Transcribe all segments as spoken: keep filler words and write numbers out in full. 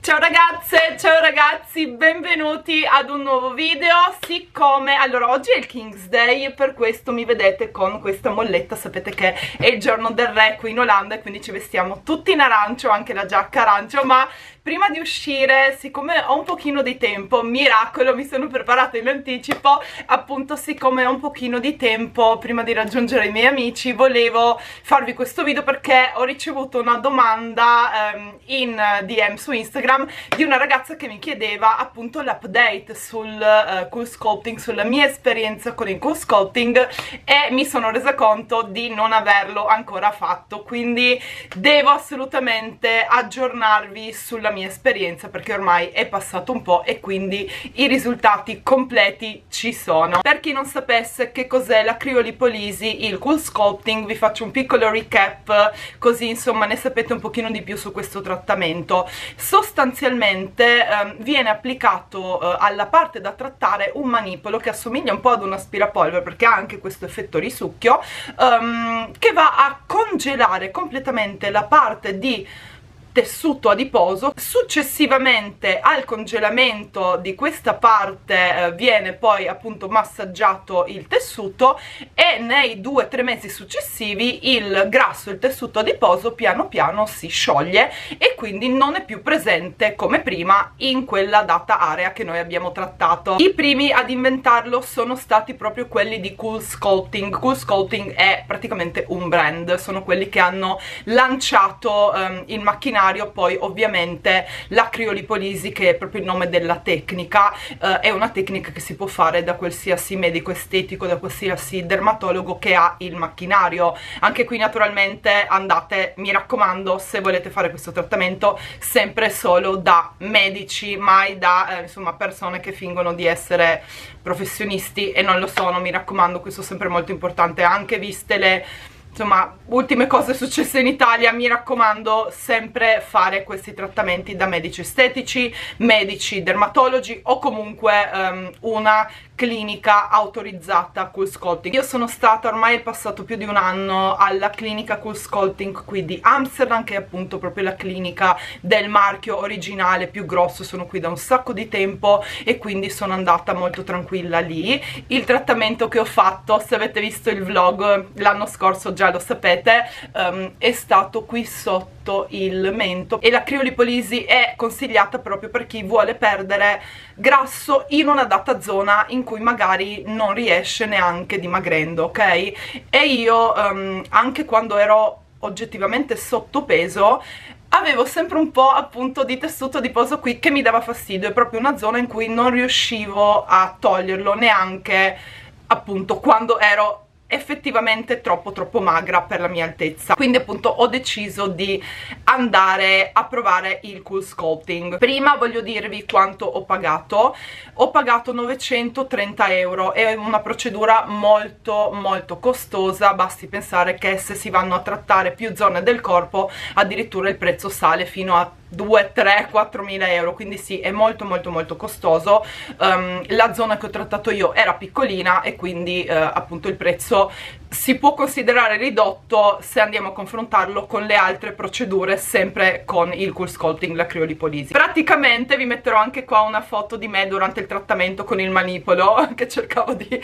Ciao ragazze, ciao ragazzi, benvenuti ad un nuovo video. Siccome, allora, oggi è il King's Day, per questo mi vedete con questa molletta. Sapete che è il giorno del re qui in Olanda e quindi ci vestiamo tutti in arancio, anche la giacca arancio. Ma prima di uscire, siccome ho un pochino di tempo, miracolo, mi sono preparata in anticipo. Appunto, siccome ho un pochino di tempo prima di raggiungere i miei amici, volevo farvi questo video perché ho ricevuto una domanda ehm, in D M su Instagram di una ragazza che mi chiedeva appunto l'update sul uh, cool sculpting, sulla mia esperienza con il cool sculpting, e mi sono resa conto di non averlo ancora fatto, quindi devo assolutamente aggiornarvi sulla mia esperienza perché ormai è passato un po' e quindi i risultati completi ci sono. Per chi non sapesse che cos'è la criolipolisi, il cool sculpting, vi faccio un piccolo recap così insomma ne sapete un pochino di più su questo trattamento. Sostanzialmente Sostanzialmente ehm, viene applicato eh, alla parte da trattare un manipolo che assomiglia un po' ad un aspirapolvere perché ha anche questo effetto risucchio, ehm, che va a congelare completamente la parte di tessuto adiposo. Successivamente al congelamento di questa parte eh, viene poi appunto massaggiato il tessuto e nei due tre mesi successivi il grasso, il tessuto adiposo piano piano si scioglie e quindi non è più presente come prima in quella data area che noi abbiamo trattato. I primi ad inventarlo sono stati proprio quelli di Cool Sculpting. Cool Sculpting è praticamente un brand, sono quelli che hanno lanciato um, il macchinario. Poi ovviamente la criolipolisi, che è proprio il nome della tecnica, eh, è una tecnica che si può fare da qualsiasi medico estetico, da qualsiasi dermatologo che ha il macchinario. Anche qui naturalmente andate, mi raccomando, se volete fare questo trattamento, sempre solo da medici, mai da eh, insomma persone che fingono di essere professionisti e non lo sono. Mi raccomando, questo è sempre molto importante, anche viste le insomma ultime cose successe in Italia. Mi raccomando, sempre fare questi trattamenti da medici estetici, medici dermatologi o comunque um, una clinica autorizzata Cool Sculpting. Io sono stata, ormai è passato più di un anno, alla clinica Cool Sculpting qui di Amsterdam, che è appunto proprio la clinica del marchio originale più grosso. Sono qui da un sacco di tempo e quindi sono andata molto tranquilla lì. Il trattamento che ho fatto, se avete visto il vlog l'anno scorso già lo sapete, um, è stato qui sotto il mento, e la criolipolisi è consigliata proprio per chi vuole perdere grasso in una data zona in cui magari non riesce neanche dimagrendo, ok? E io um, anche quando ero oggettivamente sottopeso avevo sempre un po' appunto di tessuto adiposo qui che mi dava fastidio. È proprio una zona in cui non riuscivo a toglierlo neanche appunto quando ero effettivamente troppo troppo magra per la mia altezza. Quindi appunto ho deciso di andare a provare il Cool Sculpting. Prima voglio dirvi quanto ho pagato. Ho pagato novecentotrenta euro, è una procedura molto molto costosa. Basti pensare che se si vanno a trattare più zone del corpo addirittura il prezzo sale fino a due, tre, quattromila euro, quindi sì, è molto molto molto costoso. Um, la zona che ho trattato io era piccolina e quindi uh, appunto il prezzo si può considerare ridotto se andiamo a confrontarlo con le altre procedure, sempre con il Cool Sculpting, la criolipolisi. Praticamente vi metterò anche qua una foto di me durante il trattamento con il manipolo, che cercavo di,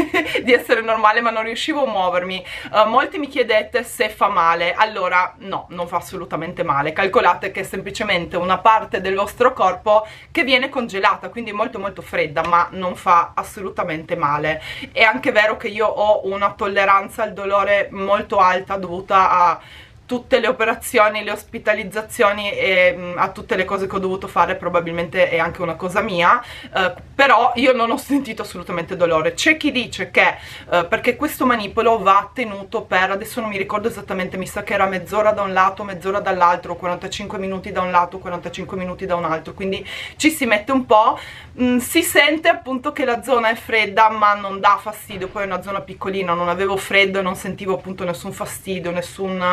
di essere normale ma non riuscivo a muovermi. Uh, molti mi chiedete se fa male. Allora no, non fa assolutamente male. Calcolate che è semplicemente una parte del vostro corpo che viene congelata, quindi molto molto fredda, ma non fa assolutamente male. È anche vero che io ho una tolleranza al dolore molto alta dovuta a tutte le operazioni, le ospitalizzazioni e mh, a tutte le cose che ho dovuto fare. Probabilmente è anche una cosa mia, eh, però io non ho sentito assolutamente dolore. C'è chi dice che eh, perché questo manipolo va tenuto per, adesso non mi ricordo esattamente, mi sa che era mezz'ora da un lato, mezz'ora dall'altro, quarantacinque minuti da un lato, quarantacinque minuti da un altro, quindi ci si mette un po'. Mm, si sente appunto che la zona è fredda ma non dà fastidio, poi è una zona piccolina, non avevo freddo e non sentivo appunto nessun fastidio, nessun um,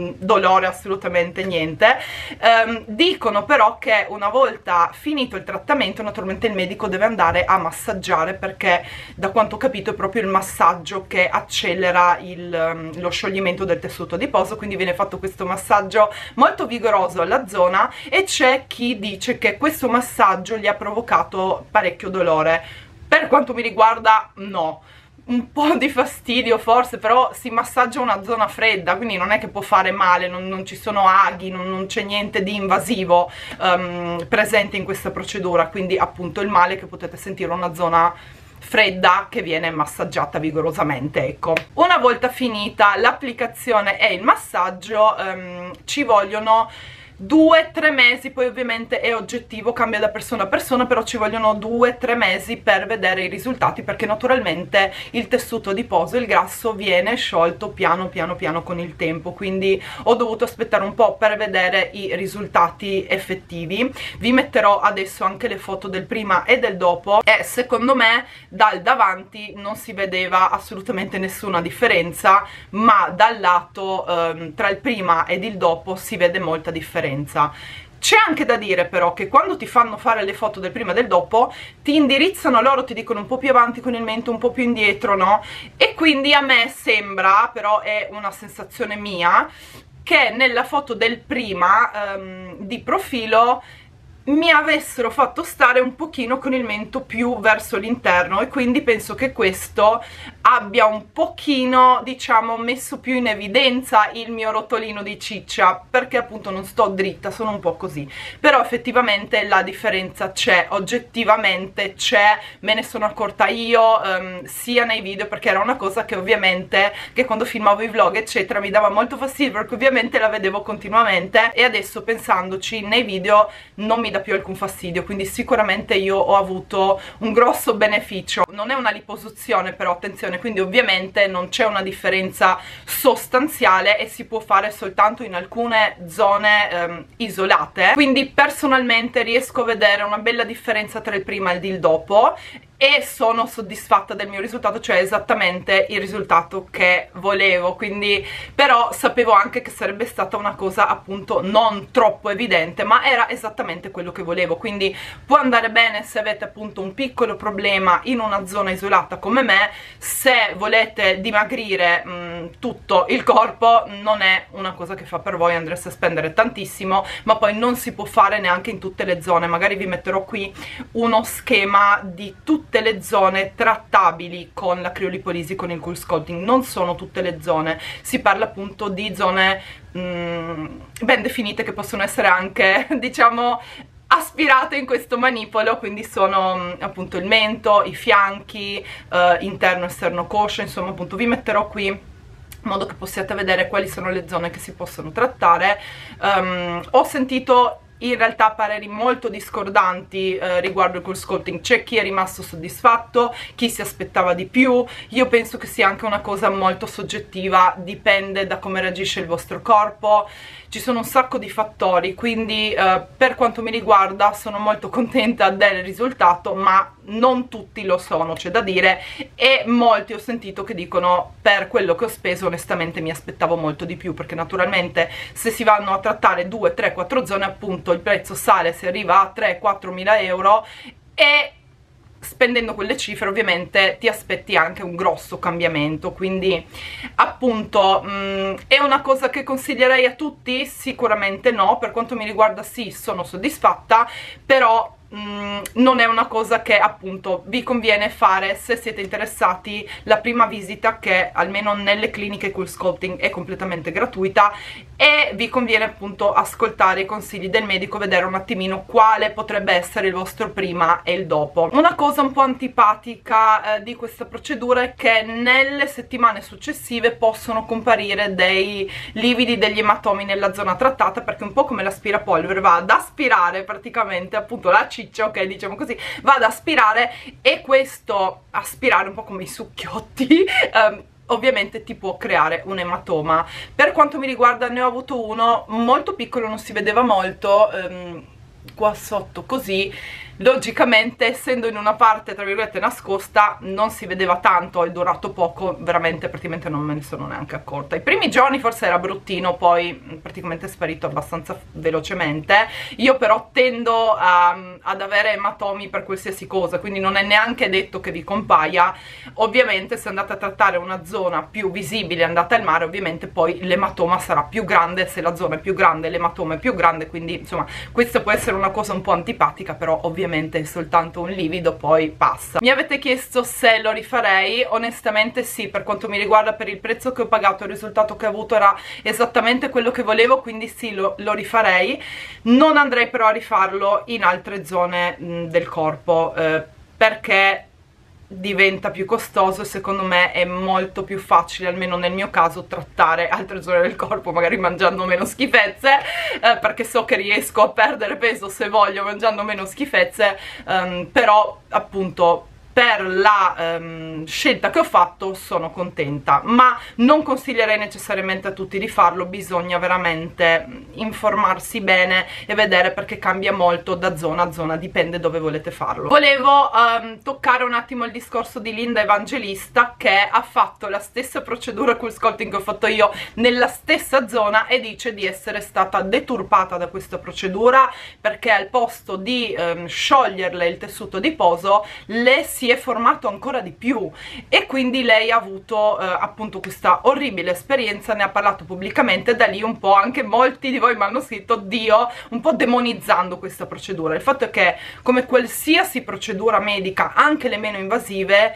nessun dolore, assolutamente niente. Um, dicono però che una volta finito il trattamento naturalmente il medico deve andare a massaggiare, perché da quanto ho capito è proprio il massaggio che accelera il, um, lo scioglimento del tessuto adiposo, quindi viene fatto questo massaggio molto vigoroso alla zona, e c'è chi dice che questo massaggio gli ha provocato parecchio dolore. Per quanto mi riguarda no, un po' di fastidio forse, però si massaggia una zona fredda, quindi non è che può fare male, non, non ci sono aghi, non, non c'è niente di invasivo um, presente in questa procedura, quindi appunto il male è che potete sentire una zona fredda che viene massaggiata vigorosamente, ecco. Una volta finita l'applicazione e il massaggio um, ci vogliono due tre mesi, poi ovviamente è oggettivo, cambia da persona a persona, però ci vogliono due tre mesi per vedere i risultati, perché naturalmente il tessuto adiposo, il grasso, viene sciolto piano piano piano con il tempo, quindi ho dovuto aspettare un po' per vedere i risultati effettivi. Vi metterò adesso anche le foto del prima e del dopo, e secondo me dal davanti non si vedeva assolutamente nessuna differenza, ma dal lato ehm, tra il prima ed il dopo si vede molta differenza. C'è anche da dire però che quando ti fanno fare le foto del prima e del dopo ti indirizzano loro, ti dicono un po' più avanti con il mento, un po' più indietro, no? E quindi a me sembra, però è una sensazione mia, che nella foto del prima ehm, di profilo mi avessero fatto stare un pochino con il mento più verso l'interno, e quindi penso che questo abbia un pochino, diciamo, messo più in evidenza il mio rotolino di ciccia, perché appunto non sto dritta, sono un po' così. Però effettivamente la differenza c'è, oggettivamente c'è, me ne sono accorta io um, sia nei video, perché era una cosa che ovviamente, che quando filmavo i vlog eccetera mi dava molto fastidio, perché ovviamente la vedevo continuamente, e adesso pensandoci nei video non mi dà più alcun fastidio, quindi sicuramente io ho avuto un grosso beneficio. Non è una liposuzione però, attenzione, quindi ovviamente non c'è una differenza sostanziale e si può fare soltanto in alcune zone ehm, isolate, quindi personalmente riesco a vedere una bella differenza tra il prima ed il dopo, e sono soddisfatta del mio risultato, cioè esattamente il risultato che volevo. Quindi però sapevo anche che sarebbe stata una cosa appunto non troppo evidente, ma era esattamente quello che volevo, quindi può andare bene se avete appunto un piccolo problema in una zona isolata come me. Se volete dimagrire mh, tutto il corpo non è una cosa che fa per voi, andreste a spendere tantissimo, ma poi non si può fare neanche in tutte le zone. Magari vi metterò qui uno schema di tutte tutte le zone trattabili con la criolipolisi, con il cool sculpting. Non sono tutte le zone, si parla appunto di zone mm, ben definite, che possono essere anche, diciamo, aspirate in questo manipolo, quindi sono appunto il mento, i fianchi, eh, interno, esterno, coscia, insomma appunto vi metterò qui in modo che possiate vedere quali sono le zone che si possono trattare. Um, ho sentito in realtà pareri molto discordanti eh, riguardo il cool sculpting. C'è chi è rimasto soddisfatto, chi si aspettava di più. Io penso che sia anche una cosa molto soggettiva, dipende da come reagisce il vostro corpo, ci sono un sacco di fattori, quindi eh, per quanto mi riguarda sono molto contenta del risultato, ma non tutti lo sono, c'è da dire, e molti ho sentito che dicono: per quello che ho speso onestamente mi aspettavo molto di più, perché naturalmente se si vanno a trattare due, tre, quattro zone appunto il prezzo sale, si arriva a tre quattro mila euro, e spendendo quelle cifre ovviamente ti aspetti anche un grosso cambiamento. Quindi appunto mh, è una cosa che consiglierei a tutti? Sicuramente no. Per quanto mi riguarda sì, sono soddisfatta, però Mm, non è una cosa che appunto vi conviene fare se siete interessati. La prima visita, che almeno nelle cliniche cool sculpting è completamente gratuita, e vi conviene appunto ascoltare i consigli del medico, vedere un attimino quale potrebbe essere il vostro prima e il dopo. Una cosa un po' antipatica eh, di questa procedura è che nelle settimane successive possono comparire dei lividi, degli ematomi nella zona trattata, perché un po' come l'aspirapolvere va ad aspirare praticamente appunto la ciccia, ok, diciamo così, va ad aspirare, e questo aspirare un po' come i succhiotti um, ovviamente ti può creare un ematoma. Per quanto mi riguarda ne ho avuto uno molto piccolo, non si vedeva molto, um, qua sotto così, logicamente essendo in una parte tra virgolette nascosta non si vedeva tanto, è durato poco, veramente praticamente non me ne sono neanche accorta. I primi giorni forse era bruttino, poi praticamente è sparito abbastanza velocemente. Io però tendo a, ad avere ematomi per qualsiasi cosa, quindi non è neanche detto che vi compaia. Ovviamente se andate a trattare una zona più visibile, andate al mare, ovviamente poi l'ematoma sarà più grande, se la zona è più grande l'ematoma è più grande, quindi insomma questa può essere una cosa un po' antipatica, però ovviamente è soltanto un livido, poi passa. Mi avete chiesto se lo rifarei, onestamente sì, per quanto mi riguarda, per il prezzo che ho pagato, il risultato che ho avuto era esattamente quello che volevo, quindi sì, lo, lo rifarei. Non andrei però a rifarlo in altre zone mh, del corpo, eh, perché diventa più costoso e secondo me è molto più facile, almeno nel mio caso, trattare altre zone del corpo magari mangiando meno schifezze, eh, perché so che riesco a perdere peso se voglio mangiando meno schifezze, um, però appunto per la um, scelta che ho fatto sono contenta, ma non consiglierei necessariamente a tutti di farlo. Bisogna veramente informarsi bene e vedere, perché cambia molto da zona a zona, dipende dove volete farlo. Volevo um, toccare un attimo il discorso di Linda Evangelista, che ha fatto la stessa procedura cool sculpting che ho fatto io nella stessa zona e dice di essere stata deturpata da questa procedura, perché al posto di um, scioglierle il tessuto adiposo le si è formato ancora di più, e quindi lei ha avuto eh, appunto questa orribile esperienza, ne ha parlato pubblicamente, e da lì un po' anche molti di voi mi hanno scritto Dio, un po' demonizzando questa procedura. Il fatto è che, come qualsiasi procedura medica, anche le meno invasive,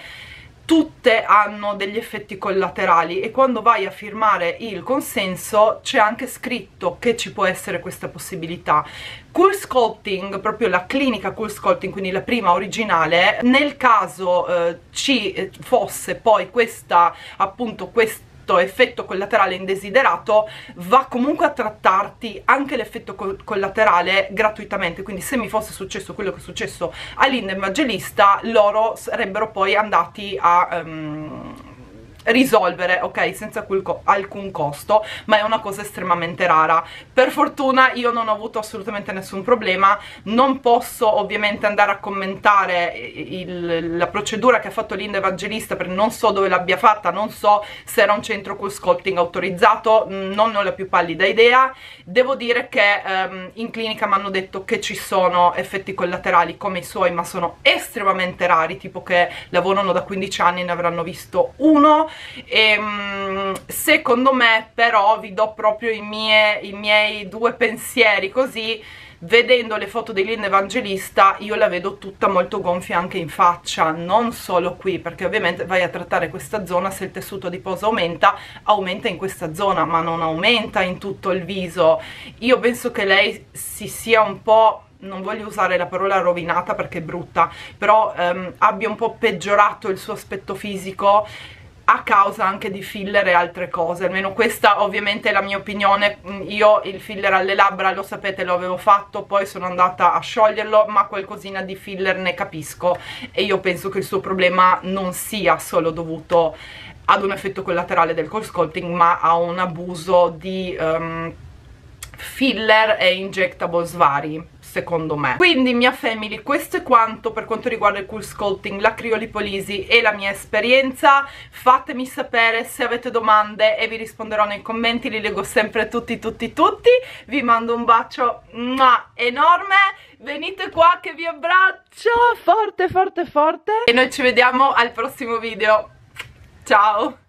tutte hanno degli effetti collaterali, e quando vai a firmare il consenso c'è anche scritto che ci può essere questa possibilità. Cool Sculpting, proprio la clinica Cool Sculpting, quindi la prima originale, nel caso eh, ci fosse poi questa, appunto, questa effetto collaterale indesiderato, va comunque a trattarti anche l'effetto co collaterale gratuitamente. Quindi se mi fosse successo quello che è successo a Linda Evangelista, loro sarebbero poi andati a um, risolvere, ok, senza alcun costo, ma è una cosa estremamente rara. Per fortuna io non ho avuto assolutamente nessun problema. Non posso ovviamente andare a commentare il, la procedura che ha fatto Linda Evangelista, perché non so dove l'abbia fatta, non so se era un centro cool sculpting autorizzato, non ho la più pallida idea. Devo dire che um, in clinica mi hanno detto che ci sono effetti collaterali come i suoi, ma sono estremamente rari, tipo che lavorano da quindici anni e ne avranno visto uno. E, um, secondo me però, vi do proprio i, mie, i miei due pensieri così, vedendo le foto di Linda Evangelista io la vedo tutta molto gonfia anche in faccia, non solo qui, perché ovviamente vai a trattare questa zona, se il tessuto adiposo aumenta, aumenta in questa zona, ma non aumenta in tutto il viso. Io penso che lei si sia un po', non voglio usare la parola rovinata perché è brutta, però um, abbia un po' peggiorato il suo aspetto fisico a causa anche di filler e altre cose. Almeno questa ovviamente è la mia opinione. Io il filler alle labbra, lo sapete, lo avevo fatto, poi sono andata a scioglierlo, ma qualcosina di filler ne capisco, e io penso che il suo problema non sia solo dovuto ad un effetto collaterale del cold sculpting, ma a un abuso di um, filler e injectables vari, secondo me. Quindi mia family, questo è quanto per quanto riguarda il cool sculpting, la criolipolisi e la mia esperienza. Fatemi sapere se avete domande e vi risponderò nei commenti, li leggo sempre tutti tutti tutti. Vi mando un bacio enorme, venite qua che vi abbraccio forte forte forte, e noi ci vediamo al prossimo video. Ciao!